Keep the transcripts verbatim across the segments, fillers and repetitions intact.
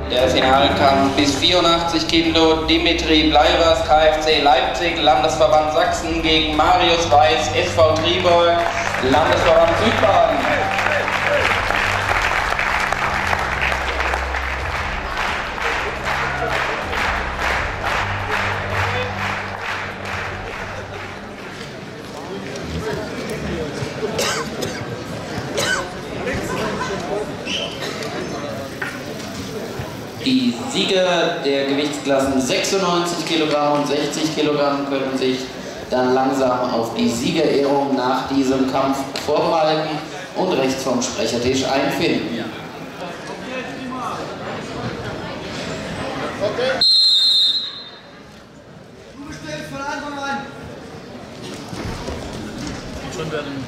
Der Finalkampf bis vierundachtzig Kilo, Dimitri Bleivers, K F C Leipzig, Landesverband Sachsen gegen Marius Weiß, S V Tribol, Landesverband Südbaden. Die Sieger der Gewichtsklassen sechsundneunzig Kilogramm und sechzig Kilogramm können sich dann langsam auf die Siegerehrung nach diesem Kampf vorbereiten und rechts vom Sprechertisch einfinden. Okay. Schon werden.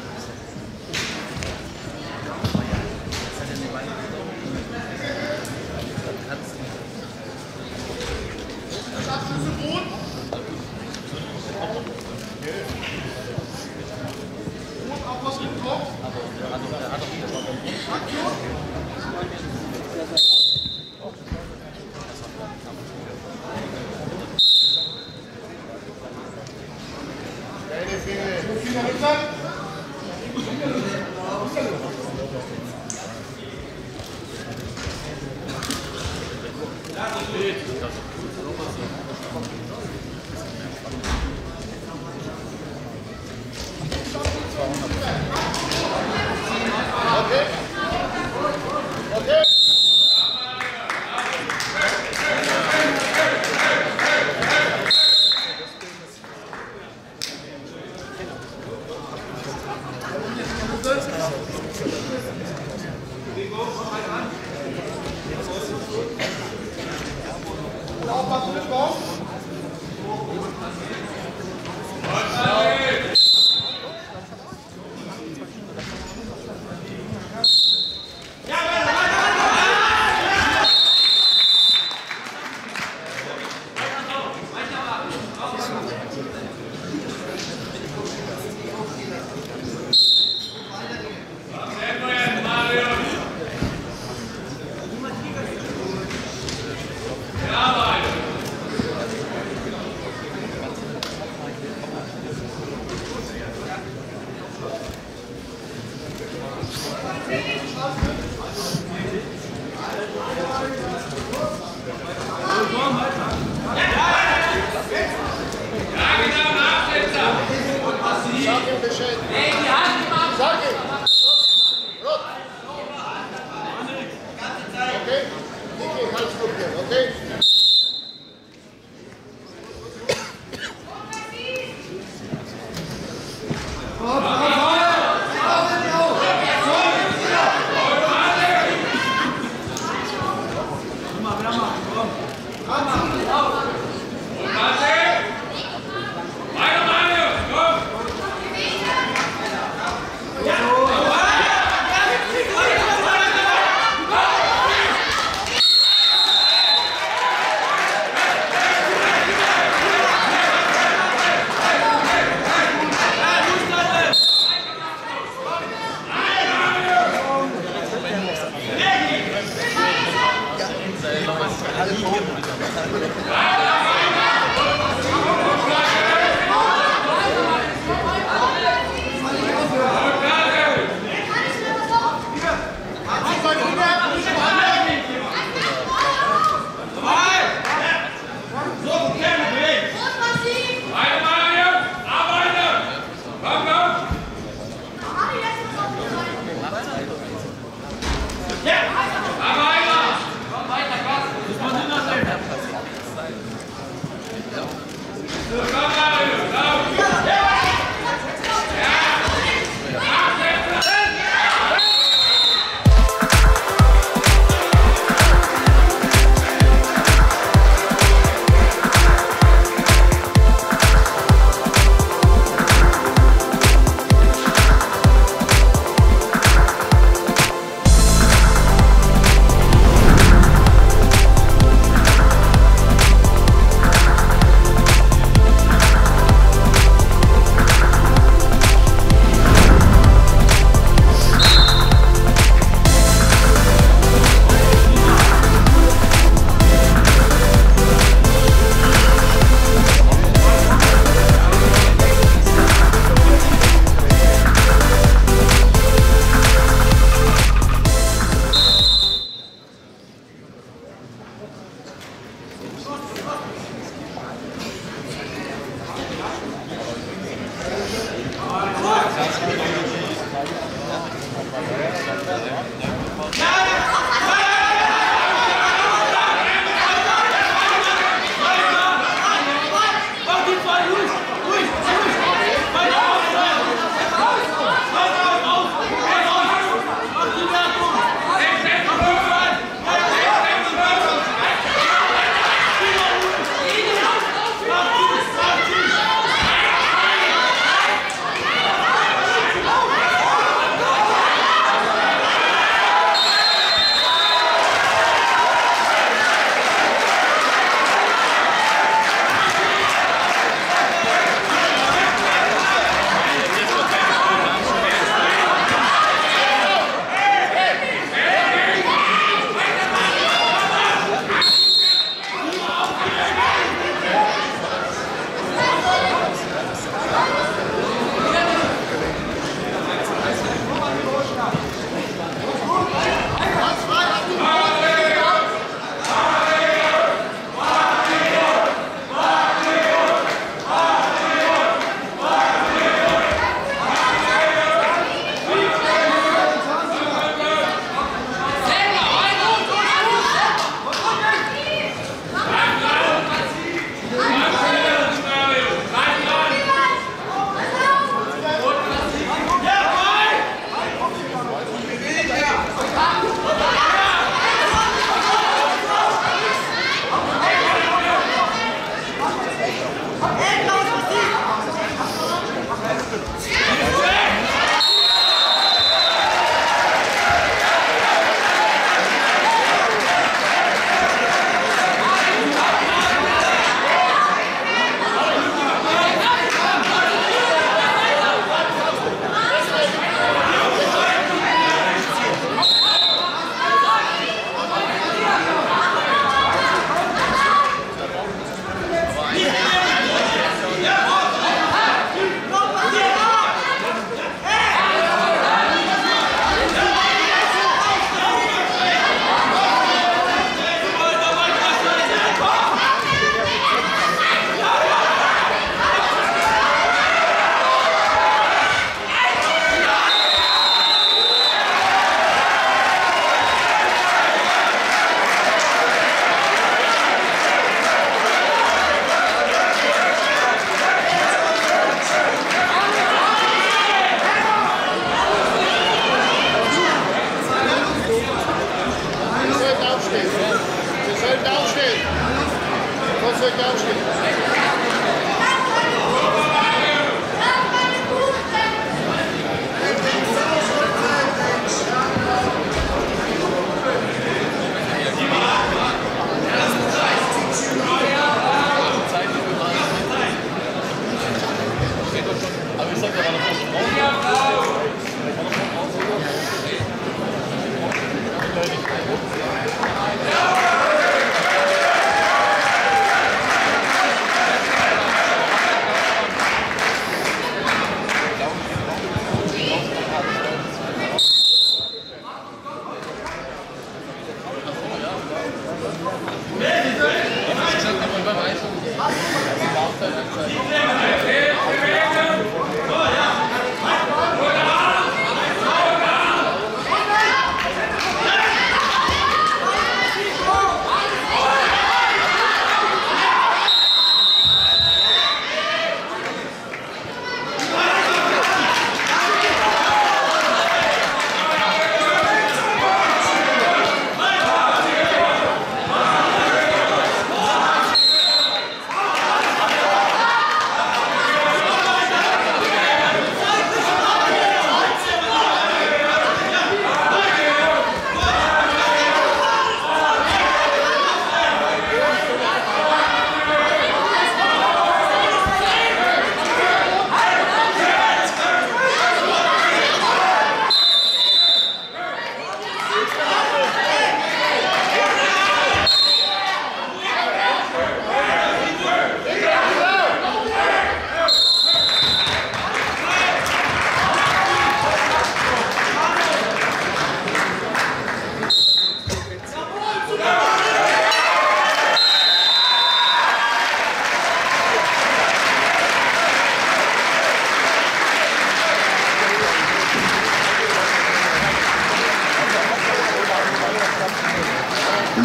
Ja!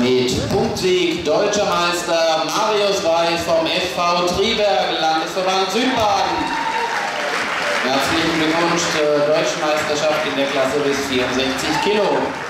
Mit Punktsieg Deutscher Meister Marius Weiß vom F V Triberg, Landesverband Südbaden. Herzlichen Glückwunsch zur Deutschen Meisterschaft in der Klasse bis vierundsechzig Kilo.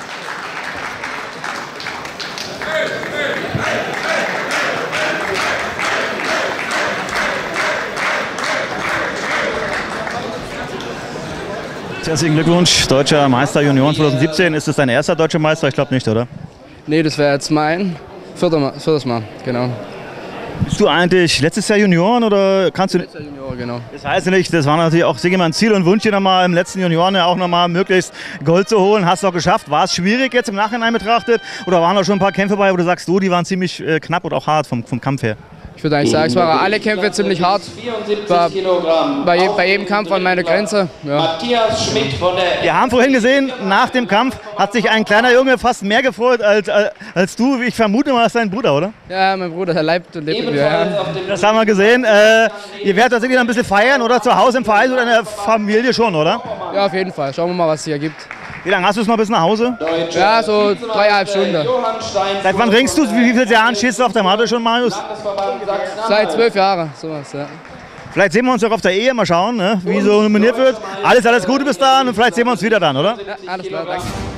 Herzlichen Glückwunsch, Deutscher Meister Junioren zwanzig siebzehn. Ist das dein erster Deutscher Meister? Ich glaube nicht, oder? Nee, das wäre jetzt mein vierter Mal, viertes Mal, genau. Bist du eigentlich letztes Jahr Junioren oder kannst du? Letztes Jahr Junior, genau. Das heißt nicht, das war natürlich auch sicher mal ein Ziel und Wunsch, hier nochmal im letzten Junioren ja auch nochmal möglichst Gold zu holen. Hast du auch geschafft. War es schwierig jetzt im Nachhinein betrachtet oder waren da schon ein paar Kämpfe bei, wo du sagst, du, die waren ziemlich äh, knapp und auch hart vom, vom Kampf her? Ich würde eigentlich sagen, es waren alle Kämpfe ziemlich hart. War bei, je, bei jedem Kampf an meine Grenze. Ja. Matthias Schmidt von der. Wir haben vorhin gesehen, nach dem Kampf hat sich ein kleiner Junge fast mehr gefreut als, als, als du. Ich vermute mal, das ist dein Bruder, oder? Ja, mein Bruder, der leibt und lebt mit mir. Ja. Das haben wir gesehen. Äh, ihr werdet das irgendwie ein bisschen feiern, oder? Zu Hause im Verein oder in der Familie schon, oder? Ja, auf jeden Fall. Schauen wir mal, was es hier gibt. Wie lange hast du es noch bis nach Hause? Ja, so dreieinhalb Stunden. Seit wann ringst du? Wie viele Jahre stehst du auf der Matte schon, Marius? Seit zwölf Jahren, sowas, ja. Vielleicht sehen wir uns auch auf der Ehe, mal schauen, ne? Wie so nominiert wird. Alles, alles Gute bis dahin und vielleicht sehen wir uns wieder dann, oder? Ja, alles klar, danke.